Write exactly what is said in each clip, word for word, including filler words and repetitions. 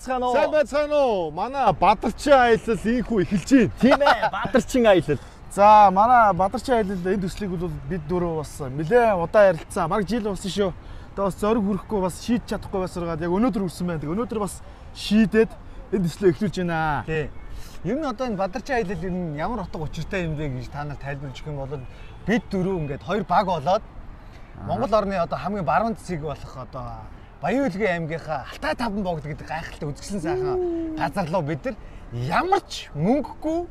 байцгаана уу? Сайн байцгаана уу? Манай Бадарчин аялал ийхүү эхэлж байна. Тийм ээ, Бадарчин аялал. За, манай Бадарчин аялал энэ төслийг бол бид дөрөв бас нэлээд удаа ярилцсан. Бараг жил болсон шүү. Тэгээ бас зориг хүрэхгүй бас шийдэж чадахгүй байсаргаад яг өнөөдөр үрсэн байна. Тэгээ өнөөдөр бас шийдээд энэ төслөө эхлүүлж байна. Тий. Ер нь одоо энэ Бадарчин аялал ер нь ямар утга учиртай юм бэ гэж та нар тайлбарлаж өгөх юм бол бид дөрөв ингээд хоёр баг болоод Монгол орны одоо хамгийн баруун цэцэг болох одоо Баян-Улгийн аймгийнхаа Алтай таван богд гэдэг гайхалтай үзэсгэлэн сайхан газар руу бид нар ямар ч мөнгөгүй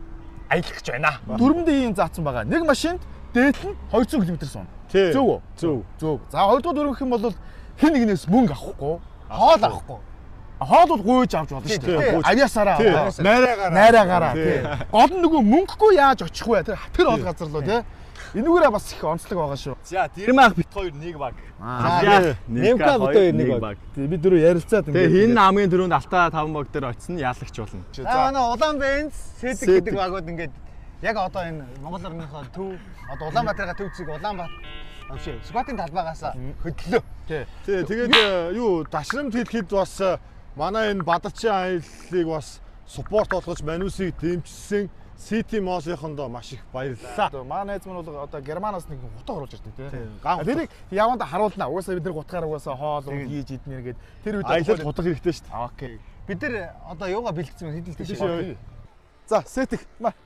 аялах гэж байна. Дөрвөн дэйн заасан байгаа. Нэг машинд дээд нь двести км суун. Зөв үү? Зөв. Зөв. За хоёрдугаар дөрвөн гэх юм бол хэн нэгнээс мөнгө авахгүй, Хоол авахгүй. Хоол бол гуйж авч болно шүү дээ. Авьяасаараа, найраагаараа. Найраагаараа тий. Гол нь нөгөө мөнгөгүй яаж очих вэ? Тэр тэр хоол газар руу тий. Энүүгээрээ бас их онцлог байгаа шүү. За, Дэрмаах бит хоёр нэг баг. Аа, Немка бит хоёр нэг баг. Тий, бид дөрөв ярилцаад ингээд. Тэгээ хин хамгийн дөрөнд Алтай таван баг дээр очсон яалагч болно. За, манай Улаан Бенц, Сэдэг гэдэг багууд ингээд яг одоо энэ Монгол орныхоо төв одоо Улаанбаатарынхаа төв зэг Улаанбаатар авши спортын талбайгаас хөдлөө. Тий. Тий, тэгээд юу дашрамт хэлэхэд бас манай энэ Бадарчин аяллыг бас суппорт болгож Манусыг дэмжсэн Сити Моллийнхондоо маш их баярлалаа. Манай найз маань бол одоо Германаас нэг хутга оруулж ирдэг тий. Тэрийг яванда харуулнаа. Угаасаа бид нар гутгаар угаасаа хоол хийж иднэ гээд тэр үед аялал хутга хэрэгтэй шүү дээ. Окей. Бид нар одоо юугаа бэлтгэсэн бэ? Хэдэлтэй шүү. За, сэтг.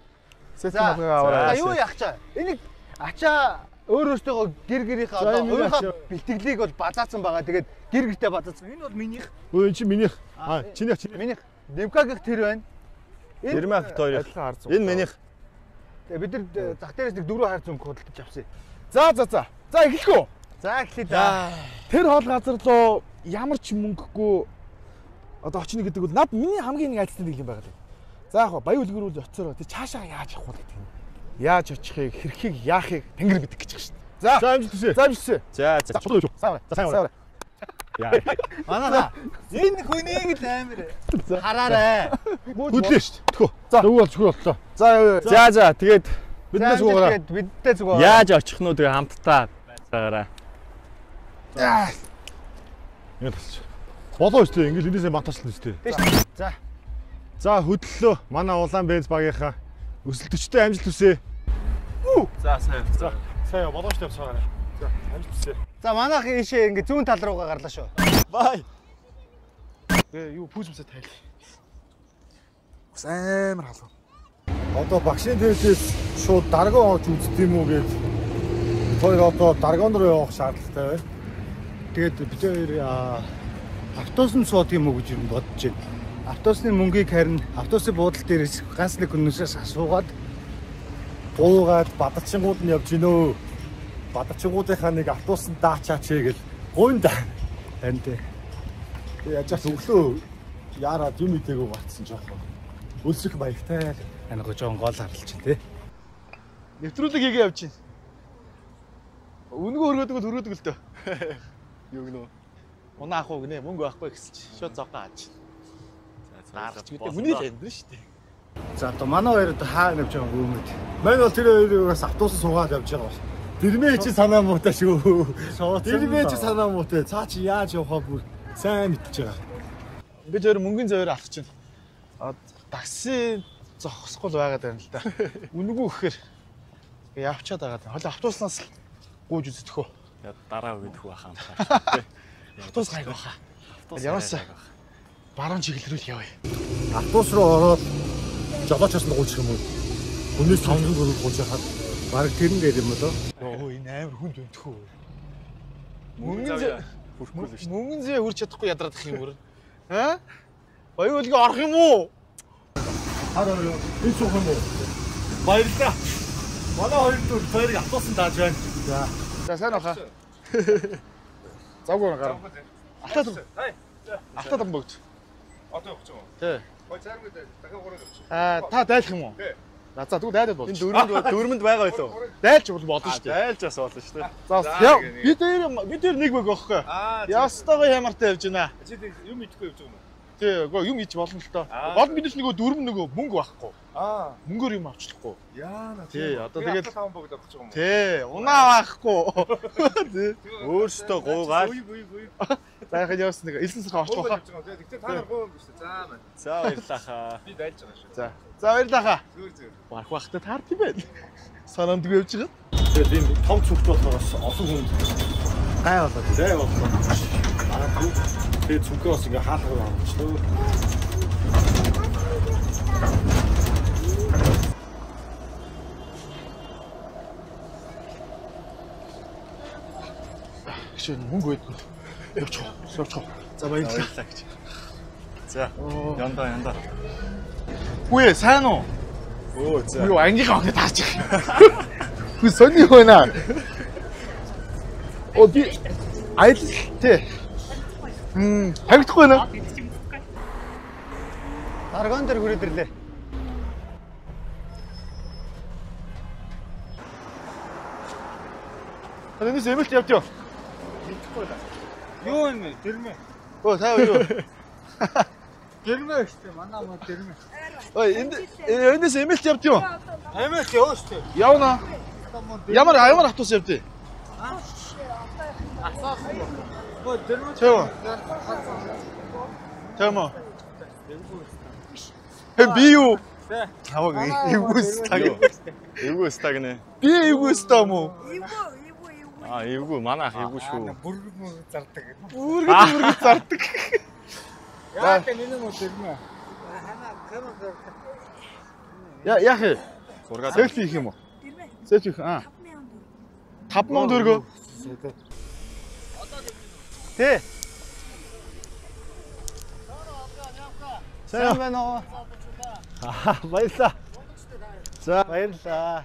Сэтг малгай аваарай. За, юу яах чаа? Энийг ачаа өөр өөртөө гэр гэрийнхээ одоо өөрийнхөө бэлтгэлийг бол базаасан байгаа. Тэгээд гэр гэртээ базаасан. Энэ бол минийх. Өө чи минийх. Аа, чинийх чинийх. Минийх. Демкагийнх тэр байна. Дэрмаах хоёр. Энэ минийх. Тэгээ бид нар зах дээрээс нэг дөрөв хар зөнгө худалдаж авсан. За за за. За эхлэхүү. За эхлэе да. Тэр хоол газар руу ямар ч мөнгөгүй одоо очно гэдэг бол над миний хамгийн нэг айцтай нэг юм байгаа лээ. За яг Баян-Улгийн рүү очиороо тэр цаашаа яаж явах вэ гэдэг юм. Яаж очихыг, хэрхийг яахыг тэнгэр мэдэх гэж байна шүү дээ. За. За амжилт хүсье. За амжилт хүсье. За за. Савра. За сайн. Яа. Манайха энэ хүнийг л амар хараарай. Хөдлөө шүү дээ. Тхөө. За. Нөгөө бол зөвхөн боллоо. За за за тэгээд биднээс угаараа. Бидтэй зүгөө. Яаж очих нь тэгээ хамтдаа байцаагаараа. Ингэ тасч. Болоо шүү дээ. Ингээл энэсээ матаслана шүү дээ. За. За хөдлөлөө. Манай Улаан Бенц багийнхаа өсөлтөчтэй амжилт хүсье. За сайн. За. Сайн болоо шүү дээ цаагаар. За амжилт хүсье. За манайх ийшээ ингээ зүүн тал руугаа гарлаа шүү. Бай. гээ юу пүүсмсэ тайл. Бас амар халуун. Одоо багшийн төвлөөс шууд даргон оож үзт юм уу гэж хоёр одоо даргон руу явах шаардлагатай байна. Тэгээд бид хоёр автобусанд суудаг юм уу гэж юм бодож байна. Автобусны мөнгийг харин автобусын буудлын дээрээс ганц нэг хүнээс асуугаад буугаад Бадарчингууд нь явж гинөө. Бадарчингуудынхаа нэг автобусанд даачаач гэл гойнда. танд яаж ч өглөө яарад юм идээгөө батсан жоохон. Үлсэх маягтай. ана го жоон гол харлж чинь тий. Нэвтрүүлэг хийгээ явж байна. Үнгөө хөргөөдөг л хөргөөдөг л дөө. Юу гэнэ? Унаа ах уу гинэ мөнгө байхгүй гэсэлч шууд зовгоо ааж. За дараач гэдэг үний л амьдрын шүү дээ. За одоо манай хоёр одоо хаа явж байгаа юм бэ? Мань бол тэр хоёроос автобус суугаад явж байгаа байна. Дэрмээ чи санаа муутай шүү. Дэрмээ чи санаа муутай. Цаа чи яаж явахаа бүр сайн мэдчихэж байгаа. Бид хоёр мөнгөний зөөр авах чинь. А такси зогсохгүй байгаад байна л да. Үнгүү гэхээр явчаад байгаа. Хоол автобуснаас гүйж үздэг хөө. Дараа үед хүү ахаа. Автобус гайг баха. Яваасаа баруун чиглэл рүү явъя. Автобус руу ороод жолоочоос нь гүйчих юм уу? Хүнээс таван гөрөг гүйж хаад бараг тэрэн дээр юм болоо. Оо энэ амар хүнд өнтөх үү. Мөнгө зав хүрхгүй л шүү. Мөнгөн зэ хүрч чадахгүй ядраадах юм уу? Аа? Баян-Улгийн орох юм уу? Хараа энэ суух юм уу? Баярлалаа. Манай хоёр дүү хоёрыг автобусанд дааж байна. За. За сайн баха. Завгүй гар. Алтаа том. Алтаа том бүгд. Одоо явах гэж байна уу? Тий. Гой цаармаг дахиад гурав явчих. Аа та дайлах юм уу? Тий. За за тэгвэл дайлаад болж. Энэ дөрмөнд дөрмөнд байгаа байлоо. Дайлж бол болно шүү дээ. Дайлж бас болно шүү дээ. За яа бид дээр бид дээр нэг баг өгөхгүй. Ястагаа ямартай явж байна. Чи юм идэхгүй явж байгаа юм уу? Тий, үгүй юм хийж болно л доо. Гол бид ч нөгөө дөрөв нөгөө мөнгө байхгүй. Аа. Мөнгөөр юм авчихгүй. Яана. Тий, одоо тэгэл таван богд авах гэж байгаа юм уу? тий, унаа байхгүй. Тий. Өөрөөсөө гуугаад. Үгүй үгүй үгүй. За яхаа явсан нэг элсэн сархан орчих واخа. Тэгтээ та нар гоо юм биш үү? За мэн. За баярлалаа хаа. Би дайлж байгаа шүү. За. За баярлалаа хаа. Зүгээр зүгээр. Барах бахтай таард юм байна. Санаандгүй явж байгаа. Тэгээд энэ том цүлт болохоор бас олон хүн Гай болоод. зай боллоо. Аа тийм. Тэгээд цүлхээ бас ингээ хаалгаа авчихлаа. Гэж мөнгө байдгүй. Явчих. Явчих. За баярлалаа. Баярлалаа гэж. За. Яндаа яндаа. Үгүй сайн уу? Өө за. Юу ангийнхаа огт таарч их. Үгүй сони хөөна. Оо би айл тий. Мм, харагдахгүй нэ? Даргон дээр хүрээд ирлээ. Танаас эмэлт явд юу? Юу юм бэ? Дэрмэ. Оо таа юу? Дэрмэ штэ манай мод дэрмэ. Ой энд эндээс эмэлт явд юу? Эмэлт яваа штэ. Явна. Ямар ямар автобус явд? Оо дэрмэ. Чөө. Чөө. Би юу? Таваг эвгүйс таг. Эвгүйс таг нэ. Би эвгүйс таа мó. Аа эвгүй манай ах эвгүй шүү. Бүргэг мөрөг зардаг. Үргэлж үргэлж зардаг. Яа тэ миний мод дэрмэ. Я яах? Зургаад Селфи хийх юм уу? Селфи хийх аа. таван мянган төгрөгөө. Тий. Сайн байна уу? Аа баярлалаа. За баярлалаа.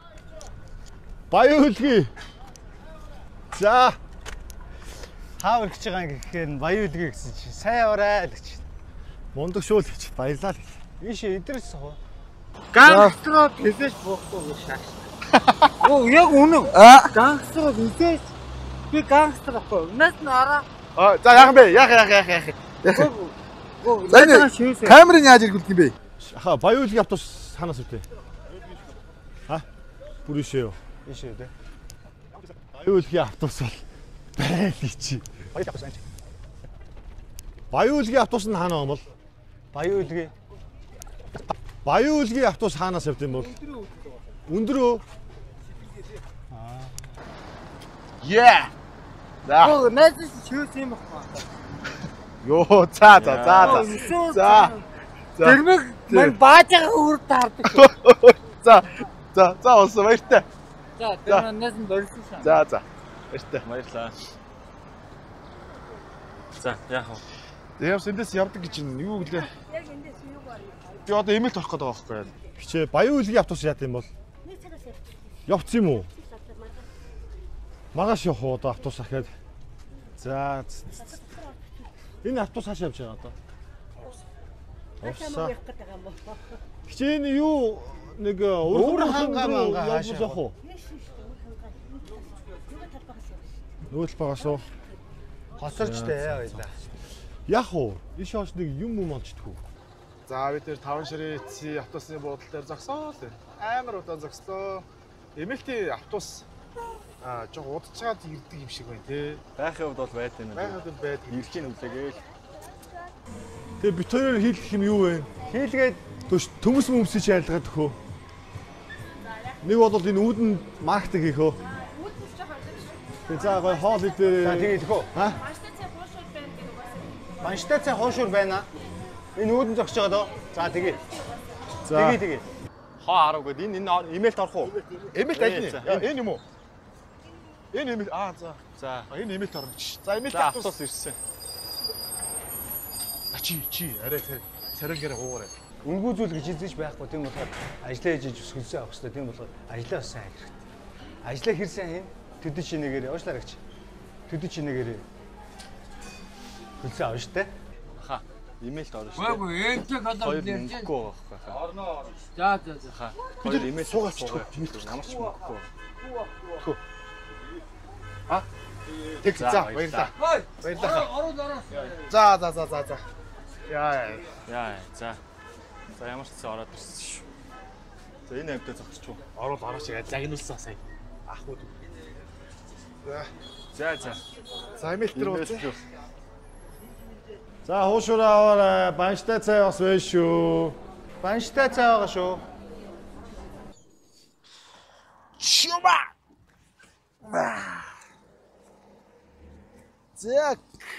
Баян хөлгий. За. Хаа өргөж байгаа юм гэхээр баян үлгээ гэсэн чи сайн яваарай л гэж. Мундаг шүүл гэж баярлаа л. Ийш эдрээс суу. Гангстроо тэсэж боохгүй шаш. Оо яг үнэн. Гангстроо тэсэж би гангстер ахгүй. Унаас нь араа. Аа за яах юм бэ? Яах яах яах яах. Оо За энэ камерын яаж иргүүлдэг юм бэ? Аха баян хөлгийн автобус ханаас өвтэй. Ха? Бүришээ юу? Ийш үү. Баян хөлгийн автобус бол байлий чи. Баян автобус анч. Баян хөлгийн автобус нь хаана юм бол? Баян үлгээ. Баян хөлгийн автобус хаанаас явд юм бол? Өндрөө. Yeah. За. Оо найз чөөс юм байна. Йоо за за за за. За. Дэрмэг мань баажгаа өөр таардаг. За. За за олсон баяртай. За дэрмэнээс нь борьсон шаа. За за. Баяртай. баярлалаа. За яах вэ? Тэгээс эндээс явдаг гэж юм юу гэлээ. Яг эндээс юу гарна? Би одоо эмэлт орох гэдэг байгаа байхгүй. Хичээ баян хөлгийн автобус яат юм бол? Нэг цагаас явчих. Явц юм уу? Сатар маргас. Магаш явах уу одоо автобус ахаад. За. Энэ автобус хаашаа явж байгаа одоо? Хашаа явах гэдэг юм бол. Хичээ энэ юу нэг Өөр хангаа мангаа хаашаа явах уу? Нэг шүү дээ. Нөгөө талбайгаас явах. Нүүл багаас уу? Хоцорчтэй байлаа. Яах уу? Иш хоош нэг юм юм олчдгүү. За бид нэр таван ширээ эцсийн автобусны буудлын дээр зогсоо л. Амар удаан зогслоо. Эмэлтийн автобус аа жоо удацаад ирдэг юм шиг байна те. Байхын хувьд бол байд энэ. Байгаад л байдаг. Ирхийн үлээгээл. Тэгээ бит хоёроор хийх юм юу вэ? Хийлгээд Төш төмөс мөмсөж айлгаад өгөө. Нэг бол энэ үүдэн маркетинг хийхөө. Үүднээс жоохон ойлгож. Тэгээ за гой хоол за идээ. тэгээд хөө. Ха? Маштацаа буушууд байна гэдэг угаасаа. Манштай цай хоошур байна. Энэ үүдэн зогсож байгаа доо. За тэгээ. За. Тэгээ тэгээ. Хоо арав гээд энэ энэ имэйлт орох уу? Эмэлт аль За. нь? Энэ юм уу? Энэ эмэлт аа за. За. А, Энэ эмэлт орно чи. За эмэлт За автобус. автобус ирсэн. А чи чи арай царилгаараа гуугараа. Үнгүү зүйл гэж хийж байхгүй тийм болохоор ажиллаа хийж өсгөлсөө авах хэрэгтэй тийм болохоор ажиллаа сайн хэрэгтэй. Ажиллаа хэр сайн хийн? Төдөж чинээгээр уушлаа гэж. Төдөж чинээгээр хөлсөө авна штэ. Ха. Имэйлт орно шүү. Баагүй эмчэг одоо Хоёр нэрч. мөнгөгүй байхгүй хаа. Орно. За за за. Ха. Хоёр имэйл суугаач. Ямар ч мөнгөгүй. Тэг За, за баярлаа. Хой. Баярлалаа. Ороо ороо. За за за за за. Яа. Яа. За. За ямар ч гэсэн ороод ирсэн шүү. За энэ амтаа зогсчихв. Орол орооч яа загнуулсан сая. Ахуд. За за. За эмэлтэр ууц. За хуушураа аваарай. Банштай цай бас байна шүү. Банштай цай байгаа шүү. Шуба. Зэг.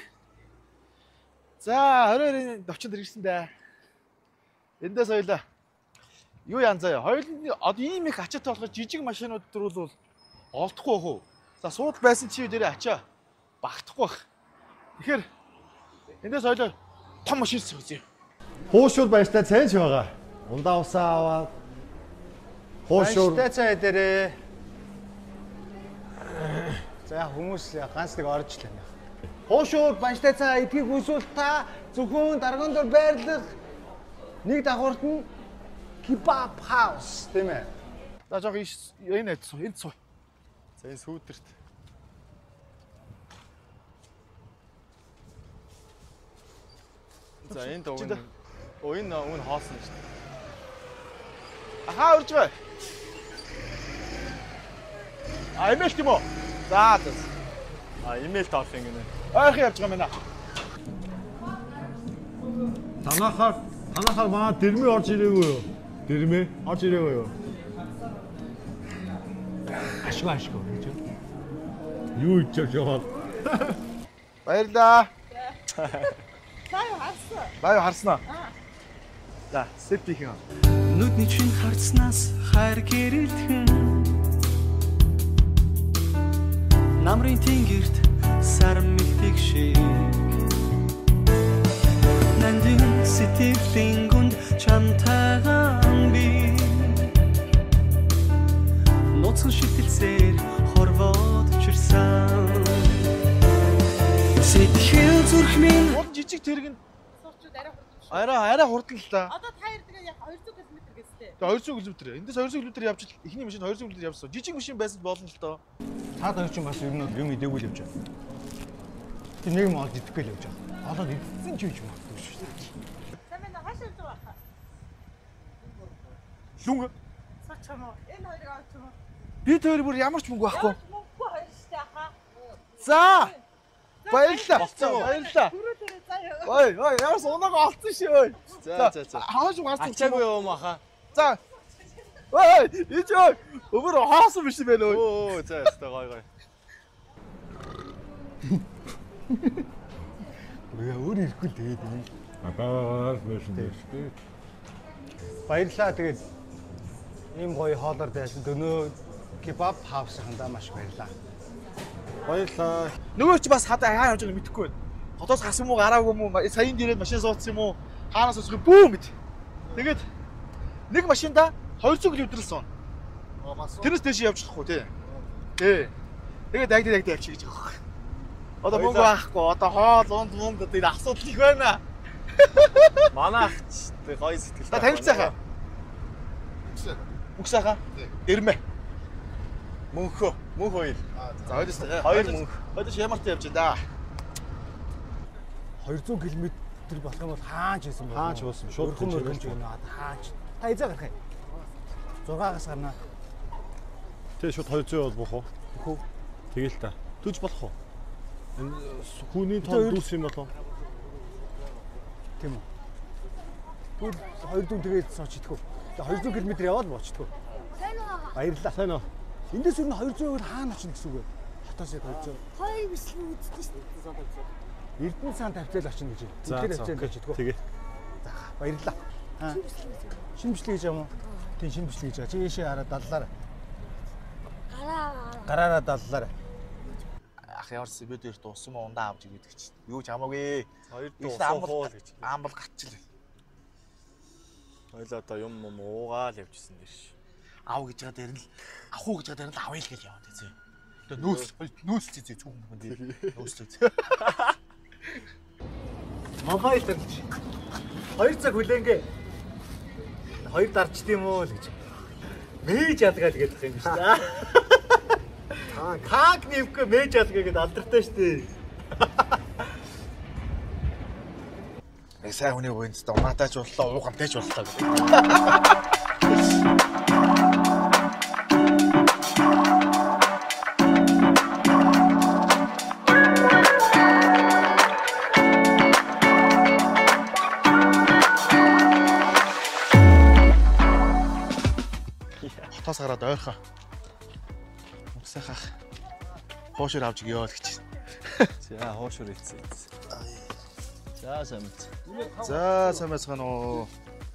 За оройрын товчонд ирсэн дээ. Эндээс хоёлаа. Юу яан заяа. Хоёулын одоо ийм их ачаатай болох жижиг машинууд төр бол олдохгүй хөө. За сууд байсан чи дээрээ ачаа багтахгүй бах. Тэгэхээр эндээс хоёлоо том машин сууж. Хуушур баяртай цайч байгаа. Ундаа усаа аваад. Хуушур Банштай цай дээрээ. За хүмүүс ганц нэг орж л байна. Хуушур банштай цай эдгийг үзүүл та зөвхөн дарган дор байрлах нэг давхурт нь Kebab House тийм ээ. За жоо энэ суу, энд суу. За энэ сүүдэрт. За энд өгн. Оо энэ өгн хоосон шүү дээ. Ахаа урж бай. А эмэлт юм уу? За за. А имэйл тоолох юм гинэ. Ойрхон явж байгаа юм байна. Танахаар танахаар маа дэрмээ орж ирээгүй юу? Дэрмээ орж ирээгүй юу? Ашгүй ашгүй гэж. Юу ичж яваад. Баярлаа. Сайн харсан. Бай харснаа. За, сэтих юм. Нүдний чин харцнаас хайр гэрэлтхэн намрын тэнгэрт сар мэлтэг шиг нандин сэтгэлийн гүнд чамтайгаан би ноцхон шитэлсээр хорвоод чирсэн сэтгэл зүрх минь Гол жижиг тэргэнд Суучууд арай хурдан. арай арай хурдан л та. Одоо та ярдгаа яг хоёр зуун км гэстэй. Тэгээ хоёр зуун км. Эндээс хоёр зуун км явж ихний машин хоёр зуун км явсан. Жижиг машин байсан болно л доо. Цаад хоёр ч бас ер нь юм идээгүй л явж байгаа. Тэг нэг юм олж идэхгүй л явж байгаа. Олоод идсэн ч юм магадгүй шүү дээ. Сайн байна хаашаа явж байгаа хаа? Лүнг. Сууч юм уу? Энэ хоёрыг авч юм уу? Би тэр бүр ямар ч мөнгө байхгүй. Мөнгө хоёр штэ хаа. За. Баярлалаа. Баярлалаа. Түрүү түрүү заяа. Ой, ой, ямар соног олцсон шүү. За за за. Хааж гарсан. Ачаагүй юм аха. За. Ой, ич ой. Өвөр хоосон биш байна ой. Оо за өстой гой гой. Яа өөр ирэхгүй л тэгээд юм. Агаас байсан дээ. Баярлалаа тэгээд ийм гоё хоолоор байсан дөнөө Kebab House-ында маш баярлалаа. Баярлаа. Нөгөө чи бас хадаа хаа явж байгааг мэдэхгүй байна. Хотоос гасан юм уу, гараагүй юм уу, саяын дээрээ машин суудсан юм уу, хаанаас өсгөө бүү мэд. Тэгээд нэг машинда хоёр зуун км сон. Тэрнээс дэше явж чадахгүй тий. Тий. Тэгээд дагд дагд явчих гэж байгаа. Одоо мөнгө байхгүй, одоо хоол, унд мөнгө одоо энэ асуудал их байна. Манай ахч гоё сэтгэл. Та танилцаахаа. Үгсаахаа. Ирмэ. Мөнхөө, мөнх хоёр. За хоёроос Хоёр мөнх. Хоёроос ямартай явж байна да. хоёр зуун км болох юм бол хаач байсан бэ? Хаач болсон. Шууд Шууд хөргөж байна. Хаач. Та эзээ гарах юм. зургаагаас гарнаа. Тэ шууд хоёр зуун бол бохоо. Хөө. Тэгэл та. Түж болох уу? Энэ хүүний тоо дүүс юм болоо. Тийм үү. Түл хоёр зуун тэгээд сууч идэх үү. Тэгээ хоёр зуун км яваад боочдгоо. Сайн уу? Баярлалаа. Сайн уу? Эндээс юу н хоёр зуун бол хаана очно гэсэн үг вэ? Хотоос яг хоёр зуун. Хоёр бичлэг үздэг шүү дээ. Эрдэнэ сан тавьтал очно гэж. За Тэгэхээр явж байгаа гэж. тэгээ. За баярлалаа. Шинэ бичлэг гэж юм уу? Тийм шинэ бичлэг гэж байгаа. Чи ийшээ хараад даллаарай. Гараа. Гараараа даллаарай. Ах яарсан бид хоёр дууссан юм ундаа авч игээд гэж. Юу ч хамаагүй. Хоёр Ийш дуусах амбал уу гэж. амбал гатчихлаа. Хоёлаа одоо юм юм уугаал явжсэн дээр ш. Ав гэж байгаа дээр нь авах гэж байгаа дээр нь авъя л гэж яваад үзье. Тэгээ нөөс нөөс зээ цүүх юм дээ. Нөөс зээ. Мобайл тарч. Хоёр цаг хүлээнгээ. Хоёр дарчд юм уу л гэж. Мэж ялгаа л гэдэг юм шүү дээ. Аа, как нэмэхгүй мэж ялгаа гэдэг алдартай шүү дээ. Нэг сайн хүний буйнц та унаатаач боллоо, уугантайч боллоо гэдэг. Хотоос гараад ойрхон. Усахах. Хоошор авч өгөө л гэж. За хоошор ийцээ. За самц. За самц гано уу.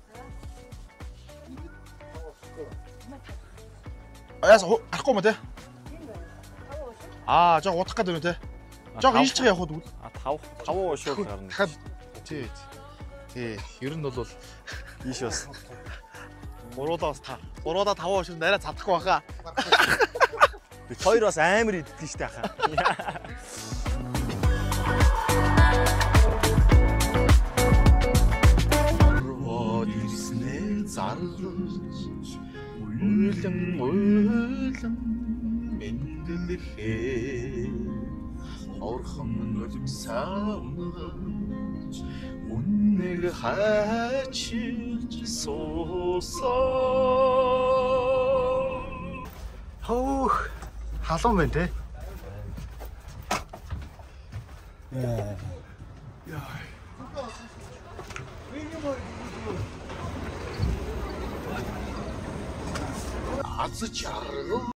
Аяас арахгүй мө те? Аа, жоо удах гэдэг юм те. Жоо ийж чиг явах уу? А тав тав хоошор гарна. Дахиад тий. Тий, ер нь бол ийш бас. Гуруудаа бас та. Гуруудаа тав хоошор нарай цадахгүй баха. Бид хоёр бас амар иддэг штэ хаа. Уйлан уйлан мэндэлхээ орхон нулимсаамгаж үннэг хачиж суусаа. Хөөх халуун байна те. Аз чаргав.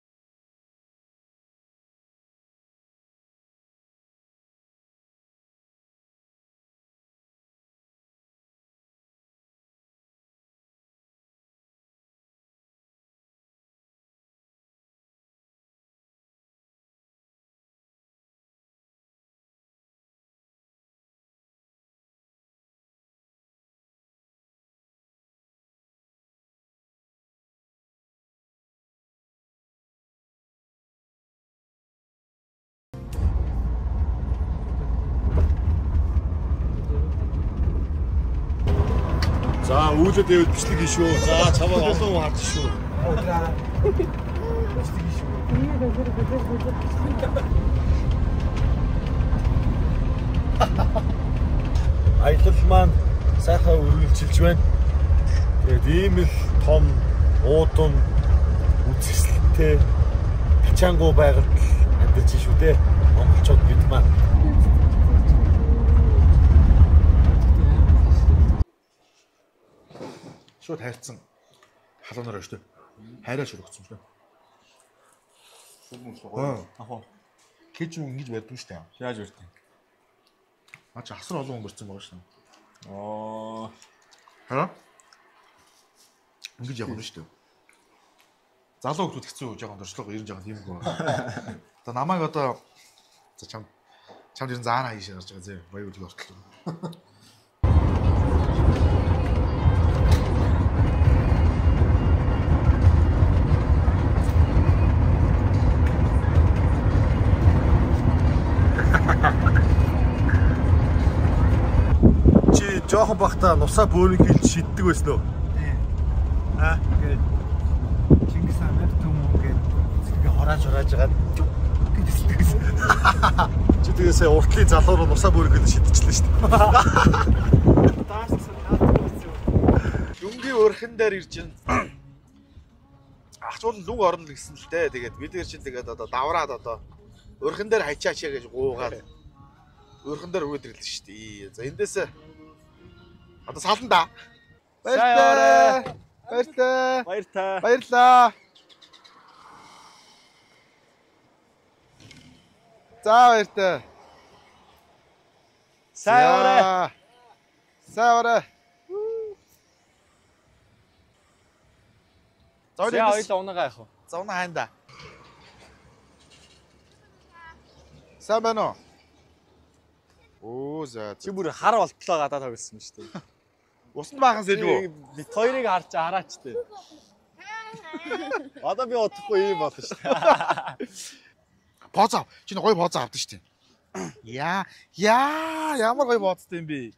За үүлээд дэвэл бичлэг хийн шүү. За чамаа олон хүн харж шүү. Аялал маань сайхан үргэлжилж байна. Тэгээд ийм л том уудам үзэсгэлэнтэй ачаангуй байгальд амьдарч шүү дээ. Монголчууд бид маань. Шууд хайрцсан халуунаар байна шүү дээ. Хайраа шүргцсэн шүү дээ. Шүргэн шүү. Аа. Кэж юм ингэж барьдаг шүү дээ. Яаж өртөө? Аа чи асар олон хүн барьсан байгаа шүү дээ. Оо. Хараа? Ингэж явах нь шүү дээ. Залуу хүмүүс хэцүү жоохон дуршлага ирэн жоохон тиймгүй байна. Одоо намайг одоо за чам чам дэрэн заана хийш гарч байгаа зэ. Баяр үлгэр ортол. Чи жоохон бахта нусаа бөөрийг хилж шиддэг байсан уу? Тийм. Аа. Тэгээд Чингис хаанаар төмөө гээд зэрэг хорааж хорааж байгаа гэдэлдэг гэсэн. Чи тэгээ сая уртлын залуу руу нусаа бөөрийг хилж шидчихлээ шүү дээ. Даашсан наадах байсан. Дүнгийн өрхөн дээр ирж байна. Ахчуул лүг орно гэсэн л дээ. Тэгээд бид нэр чинь тэгээд одоо давраад одоо өрхөн дээр хачаачаа гэж гуугаад өрхөн дээр өгөөд ирлээ шүү дээ. За эндээс одоо сална да. Баярлалаа. Баярлалаа. Баяртай. Баярлалаа. За баяртай. Сайн орой. Сайн орой. За хоёул унага яах вэ? За унаа хайнда. Сайн байна уу? Оо за. Чи бүр хар болтлоо гадаа тоглосон шүү дээ. Усанд баахан сэлвүү? Бид хоёрыг харж хараач дээ. Одоо би удахгүй юм болно шүү дээ. Поз ав. Чи гоё поз авдсан шүү дээ. Яа, яа, ямар гоё поозтай юм бэ?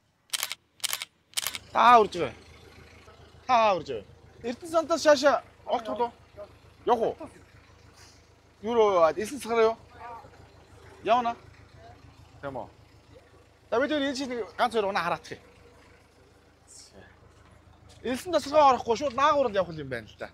Таа урж байгаа. Таа урж байгаа. Эрдэнэ сантаас шааша олт болоо. Явах уу? Юуруу эсэн сараа юу? Явна. Тэмо. За бид энэ чинь ганц хоёр унаа хараадах юм. Элсэн тасалгаа орохгүй шууд наагуурал явах юм байна л да.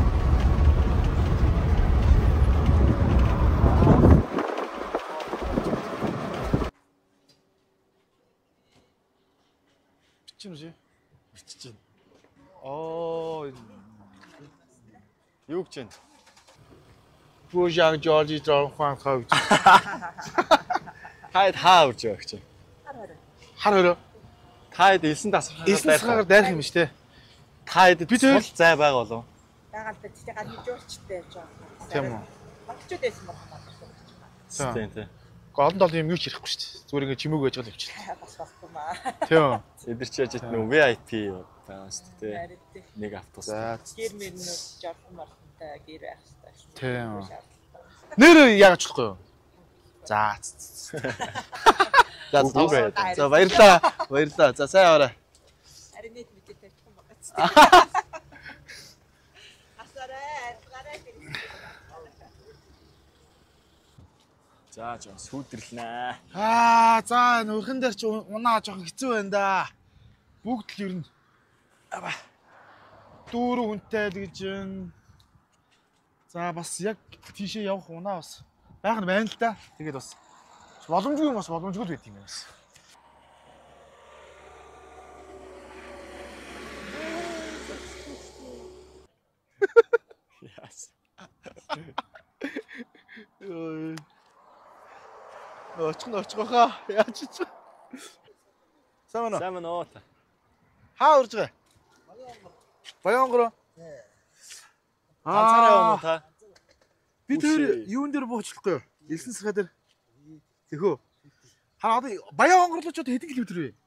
Бичин үү? Бичиж байна. Оо. Юу гэж байна? Бужаг Жоржи Жон Хуан хавж. Таад хаа үрж байгаа гэж байна. Хар хөрөө. Таад элсэн тасалгаа Элсэн тасалгаар дайрах юм шүү дээ. Таад бид хоёр сул зай байгаа болов. Дагаал та чи гал хижүүлчтэй жоо. Тийм үү. Багчууд байсан байна. Тийм тийм. Голдон дол юм юу ч ярихгүй шүү дээ. Зүгээр ингэ чимээг байж гал явчихлаа. Бас баггүй маа. Тийм. Эдэр чи яж нөө ви ай пи байгаа шүү дээ. Нэг автобус. За. Гэр мөрнөд жорхон мартантай гэр байх хэрэгтэй. Тийм. Нэр яагаад ч болохгүй юу? За. За за баярлаа. Баярлаа. За сайн аваарай. Харин нэг мэдээ тавьчих юм байна. Асараа, гараа гэх. За жоо сүйдэрлэнэ. Аа за нүрхэн дээр ч унаа жоохон хэцүү байна да. Бүгд л ер нь ава дүүрэн хүнтэй л гэж юм. За бас яг тийшээ явах унаа бас байх нь байна л да. Тэгээд бас боломжгүй юм бас боломжгүй л байт юм байна. Яс. Ой. Очих нь очихгоо. Яаж ч. Сайн уу? Сайн уу та. Хаа урж байгаа? Баянгор. Ганцаараа явах та. Бид хоёр юун дээр буучлахгүй юу? Элсэн сахаа дээр. Тэхөө. Хаа одоо Баянгор руу ч хэдэн километр вэ?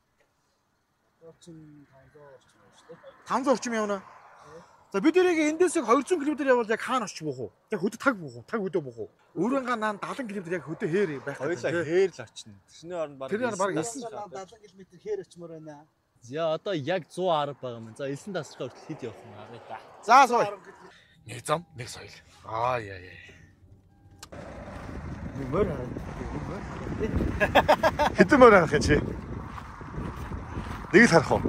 тавьсанд орчим явна. За бид хоёрыг эндээс хоёр зуун километр явбал яг хаана очиж буух уу? Яг хөдөө таг буух уу? Таг хөдөө буух уу? Өөрөнгөө наан дагалан километр яг хөдөө хээр байх гэдэг. Хоёулаа хээр л очно. Тэрний оронд баг. Тэр баг элсэн дагалан километр хээр очмоор байна. За одоо яг сто арав байгаа юм. За элсэн тасалгаа хүртэл хэд явах юм аа та. За сууя. Нэг зам, нэг соёл. Аа яа яа. Мөр. Хэдэн мөр харах юм чи? Нэг л харах уу?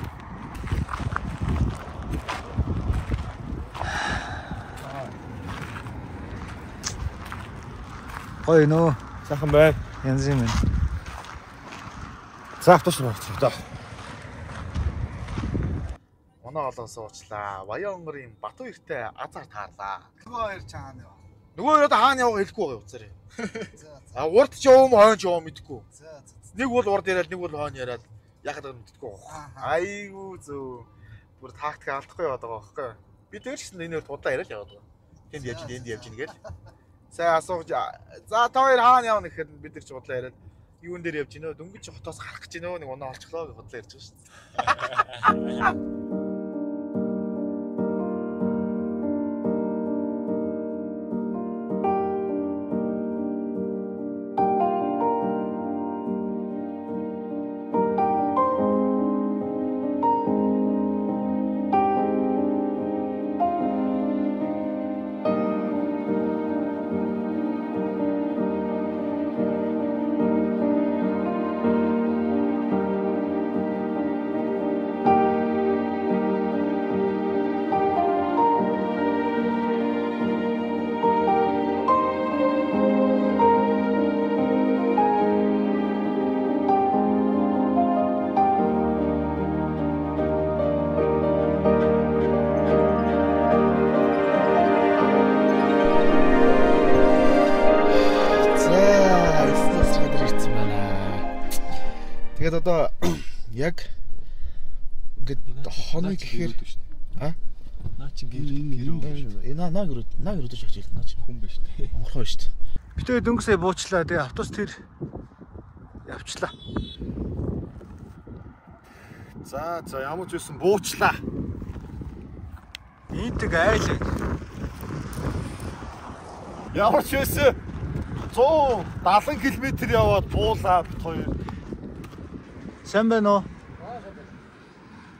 Гоё нөө. Сайхан байна. Янз юм байна. За автобус руу орчих доо. Оноо олоос уучлаа. Баянгорын Батуу эртээ азар таарлаа. Нөгөө хоёр чаана юу? Нөгөө хоёр одоо хаана явах хэлэхгүй байгаа уцаарай. А урд ч яваа хойно ч яваа мэдэхгүй. Нэг бол урд яриад, нэг бол хойно яриад яхад байгаа мэдэхгүй байгаа. Айгуу зөө. Бүр тактик алдахгүй яваад байгаа байхгүй. Бид өөр ч гэсэн энэ хоёр удаа яриад яваад байгаа. Тэнд явж, энд явж гээл. Сайн асууж. За та хоёр хаана явна гэхэд бид нар ч бодлоо яриад юун дээр явж гинөө дөнгөж хотоос гарах гэж гинөө нэг унаа олчихлоо гэж бодлоо ярьж байгаа шүү дээ. Тэгээд одоо яг ингээд хоног гэхээр а наа чи гэр гэр энэ наа гэр наа гэр өдөж очиж наа чи хүн биш тий. Монхоо шүү дээ. Би тэгээ дөнгөсөө буучлаа. Тэгээ автобус тэр явчлаа. За за ямар ч байсан буучлаа. Ийдэг айл. Ямар ч байсан сто дагалан километр яваад буулаа бит хоёр. Сайн байна уу?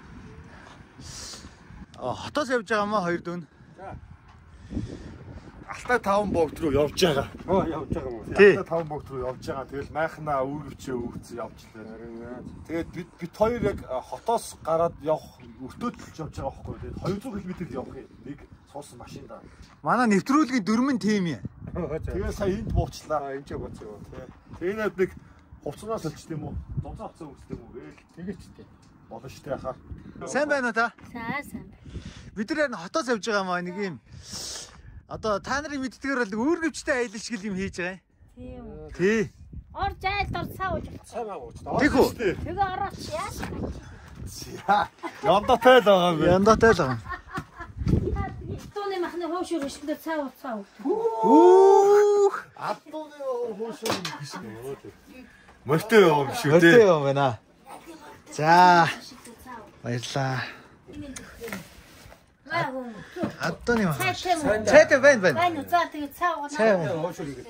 А хотоос явж байгаа маа хоёр дүүн. Алтай таван богд руу явж байгаа. Оо явж байгаа юм уу? Алтай таван богд руу явж байгаа. Тэгэл майхнаа үүргэвчээ өвцөн явжлаа. Тэгээд бид бид хоёр яг хотоос гараад явах өртөөдөлж явж байгаа байхгүй. Тэгээд двести км явах юм. Нэг суусан машин даа. Манай нэвтрүүлгийн дөрмөн тим юм. Тэгээ сая энд буучлаа. Энд ч бууцгаа. Тэгээ нэг нэг хувцснаас олчт юм уу? Дунцаа хувцас өгсөн юм уу? Тэгээд ч тийм. Болно шүү дээ хаа. Сайн байна уу та? За сайн. Бид нар хотоос явж байгаа маа нэг юм. Одоо та нарын мэддгээр бол үүргэвчтэй аялал шиг юм хийж байгаа юм. Тийм үү. Тий. Ор жайлд ор цаа ууж. Цаа ууж. Тэг үү? Тэгээ орооч яаш. Яндатай л байгаа юм бэ? Яндатай л байгаа. Тооны махны хоошор өшөндө цаа уцаа ууж. Үх. Аттууны хоошоо биш юм. Мөлтөө юм шүү дээ. Мөлтөө юм байна. За. Баярлаа. Аттууны мах. Цайтай байна байна. Байна за тэгээ цаа уунаа. Цай Хоошор игээ.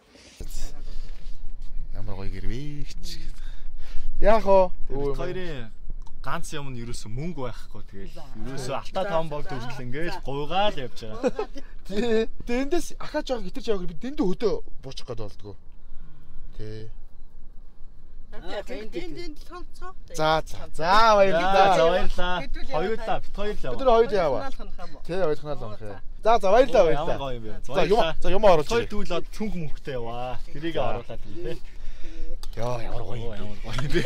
Ямар гоё гэрвэч. Яг оо. Хоёрын ганц юм нь ерөөсөө мөнгө байхгүй тэгэл ерөөсөө алтай таван богд хүртэл ингээд гуйгаал явж байгаа. Тий. Тэгээ эндээс ахаа жоох хитэрч явах бид дэндүү хөдөө буучих гээд болдгоо. Тий. За за. За баярлалаа. За баярлаа. Хоёулаа бит хоёулаа. Бид хоёр яваа. Тий хоёрхнаа л онх. За за баярлалаа баярлалаа. Ямар гоё юм бэ. За юм за юм оруулж. Хоёр дүүлээд цүнх мөнхтэй яваа. Тэрийг оруулаад тий. Яа ямар гоё юм. Ямар гоё юм бэ.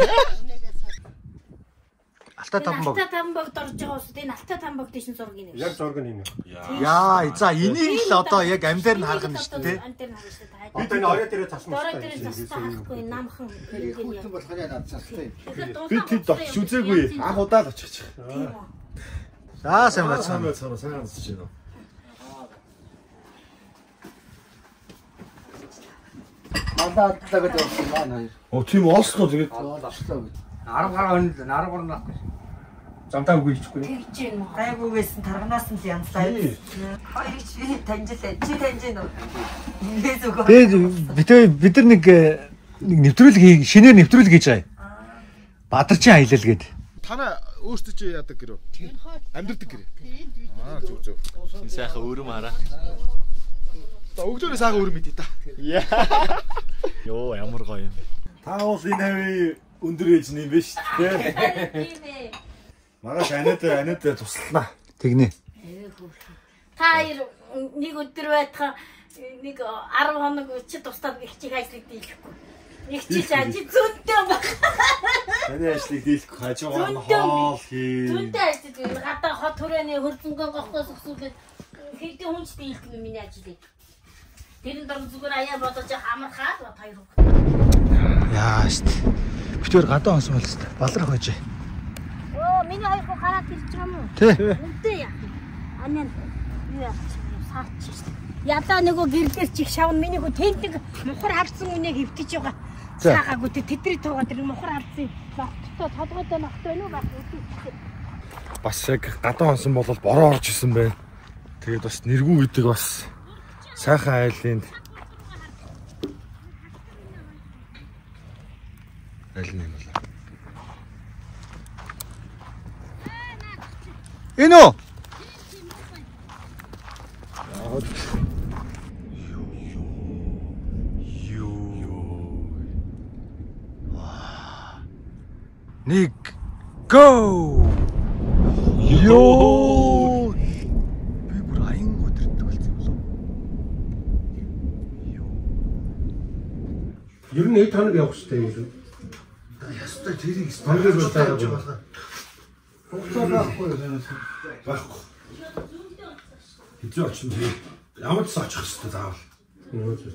Алтай таван бог. Алтай таван богд орж байгаа ус энэ алтай таван богд дэшин зураг юм. Яг зураг нь юм. Яа, за энийг л одоо яг амдаар нь харах юм шүү дээ. Амдаар нь харах шүү дээ. Одоо энэ орой дээр засна. Орой дээр засна харахгүй намхан. Хүүтэн болох нь над застай. Би тэд очиж үзээгүй. Анх удаа л очиж. За сайн байна. Сайн сайн амсаж байна. Мандаа талаад явсан маань хоёр. Оо тийм олсноо тэгээд Ослоо гэж. арав гараа өнөд арав гараа нахгүй. Замтаа үгүй ичихгүй. Тэгж юм уу? Гайгүйгээс нь тарганаас нь янзлаа. Хоёрыг чи таньжилаа. Чи таньж гэнэ үү? Инээс үгүй. Тэгээд бид бид нар нэг нэг нэвтрүүлэг шинээр нэвтрүүлэг хийж байгаа. Бадарчин аялал гээд. Танаа өөртөө чи яадаг гэрөө? Амьддаг гэрээ. Аа зүг зүг. Энэ сайхан өрөм хараа. За өгдөрөө сайхан өрөм мэдээ та. Йоо ямар гоё юм. та бол энэ хавийн өндөр ээж юм биш үү? Тийм ээ. Маргааш анид анид туслана. Тэгнэ. Та хоёр нэг өдөр байтха нэг арав хоног чи тусдаад их чих ажлыг дийлэхгүй. Их чих ажил зүйтэй баг. Таны ажлыг дийлэхгүй хажуугаар нь хоол хий. Зүйтэй ажил гадаа хот хүрээний хөрзөнгөн гохноос өсүүлээд хэдийн хүнч дийлэх юм миний ажлыг. Тэрэн дор зүгээр аяа бодож хамархаад бат хоёр хөх. Яа штт. Битээр гадаа онсон бол штт. Балрах байж. Оо миний хоёр хөх хараад ирж байгаа юм уу? Тий. Үнтэй яах юм. Анаа юу яах юм саач штт. Ядаа нөгөө гэрлэр чих шавн миний хөө тэндэг мухар харцсан үнэ хөвтөж байгаа. Саагаагүй тэдний туугаа тэр мухар харцсан. Ногттой толгойтой ногт байна уу байх үү? Бас яг гадаа онсон бол бороо орж исэн байна. Тэгээд бас нэргүү гэдэг бас сайхан айлын айл нь юм байна. Энэ үү? Нэг go. Йоо. Би бүр аян өдөртөг болсон юм лөө. Ер нь эд хоног явах хэрэгтэй юм. Ястай тэрийг Хонгор болоо явж байгаа. Хугацаа байхгүй юу? байхгүй. Хэзээ очих юм бэ? Ямар ч очих хэрэгтэй заавал. Нөө зү.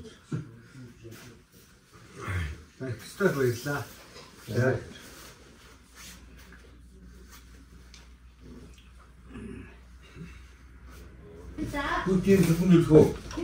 Баярлалаа баярлаа. За. Бүгдийн зөвхөн үлгөө.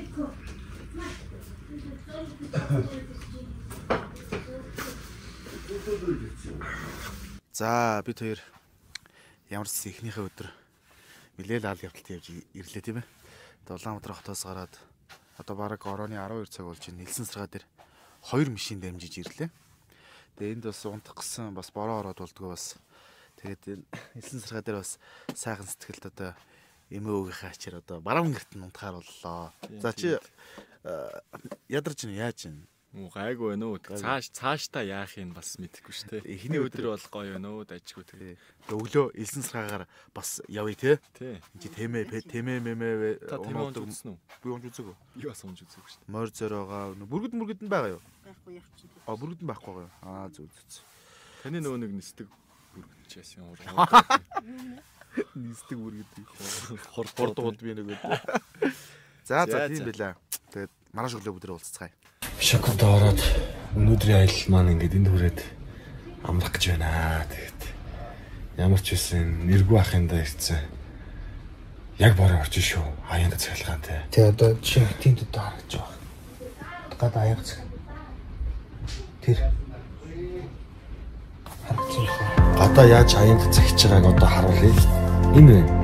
За бид хоёр ямар ч ихнийхээ өдөр Мэлэл аал явталт явж ирлээ тийм ээ. Улаанбаатар хотоос гараад одоо бараг орооны арав хоёр цаг болж байна. Нэлсэн саргаа дээр хоёр машин дамжиж ирлээ. Тэгээ энд бас унтах гэсэн бас бороо ороод болдгоо бас. Тэгээд энэ нэлсэн саргаа дээр бас сайхан сэтгэлд одоо эмээ өвгийнхээ ачаар одоо баруун гэрт нь унтахаар боллоо. За чи ядарч нь яаж юм? Муу гайгүй байна уу? Цааш цаашдаа яах юм бас мэдэхгүй шүү дээ. Эхний өдөр бол гоё байна уу? Дажгүй тэгээ. Өглөө элсэн саргаагаар бас явъя те. Тий. Чи тэмээ тэмээ мэмээ та тэмээ унжсан уу? Би унж үзээгүй. Би бас унж үзээгүй шүү дээ. Морь зороогоо бүргэд мөргөд нь байгаа юу? Байхгүй явчих. А бүргэд нь байхгүй байгаа юу? Аа зүг зүг. Таны нөгөө нэг нисдэг бүргэд ч яасан юм уу? Нисдэг бүргэд. Хор хордууд би нөгөө. За за тийм байлаа. Тэгээд маргааш өглөө бүдэрээ уулзцгаая. Шоконд ороод өнөөдрийн аялал маань ингээд энд хүрээд амрах гэж байна. Тэгээд ямар ч үсэн нэргүй ахында ирсэн. Яг бороо орж шүү. Аяанда цахилгаантай. Тэ одоо чи тийм төдөө харагдаж байгаа. Гад аяг цаг. Тэр харагдаж байна. Гадаа яаж аяанд захиж байгааг одоо харуулъя. Энэ